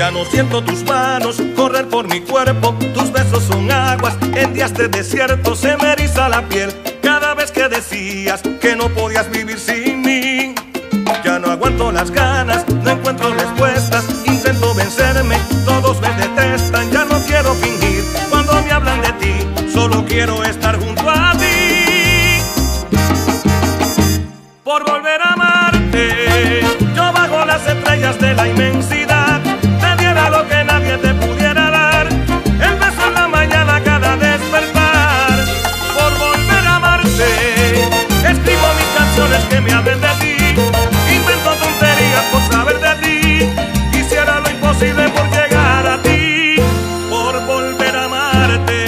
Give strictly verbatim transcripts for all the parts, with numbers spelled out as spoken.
Ya no siento tus manos correr por mi cuerpo, tus besos son aguas, en días de desierto se me eriza la piel. Cada vez que decías que no podías vivir sin mí, ya no aguanto las ganas, no encuentro respuestas, intento vencerme, todos me detestan, ya no quiero fingir. Cuando me hablan de ti, solo quiero estar junto a ti. Por volver a amarte, yo bajo las estrellas de la inmensidad te diera lo que nadie te pudiera dar, el beso en la mañana cada despertar. Por volver a amarte, escribo mis canciones que me hablen de ti, invento tonterías por saber de ti, quisiera lo imposible por llegar a ti. Por volver a amarte.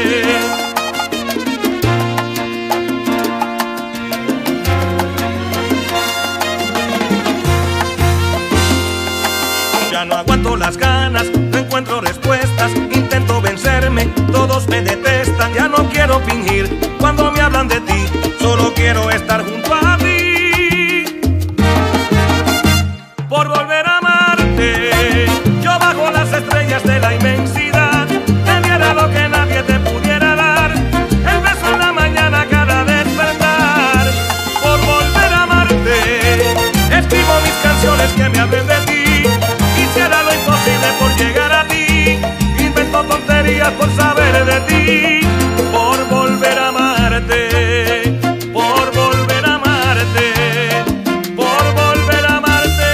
Ya no aguanto las ganas, no encuentro respuestas, intento vencerme, todos me detestan, ya no quiero fingir. Cuando me hablan de ti, solo quiero estar junto a ti. Por volver a amarte, yo bajo las estrellas de la inmensidad te diera lo que nadie te pudiera dar, el beso en la mañana cada despertar. Por volver a amarte, escribo mis canciones que me hablen de ti, quisiera lo imposible por llegar a ti, invento tonterías por saber de ti. Por volver a amarte, por volver a amarte, por volver a amarte.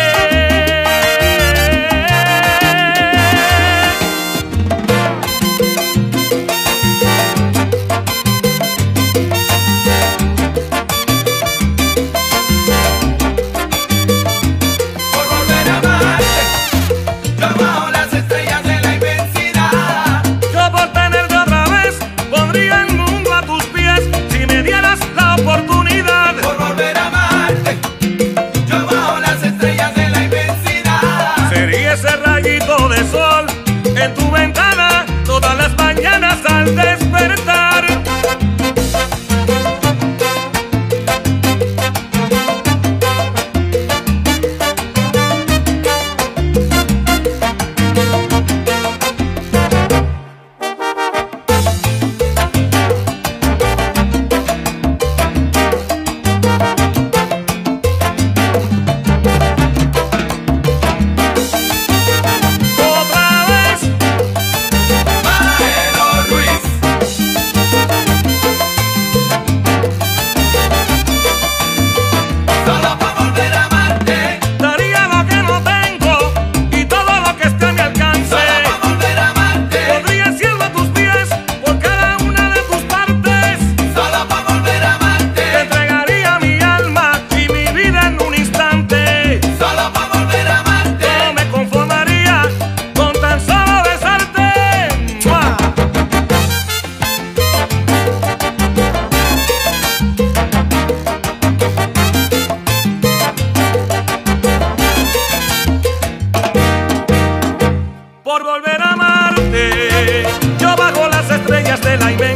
Por volver a amarte, yo bajo las estrellas de la inmensidad. Yo por tenerte otra vez pondría el mundo a tus pies si me dieras la oportunidad. Por volver a amarte, yo bajo las estrellas de la inmensidad. Sería ese rayito de sol en tu ventana todas las mañanas al despertar. Otra vez, Maelo Ruiz. Solo por volver a amarte, daría lo que no tengo y todo lo que esté a mi alcance. solo por volver a amarte, Podría el cielo a tus pies por cada una de tus partes. solo por volver a Te amarte, entregaría mi alma y mi vida en un instante. solo por volver a amarte. No me conformaría con tan solo besarte. ¡Mua! Por volver a amarte, yo bajo las estrellas de la inmensidad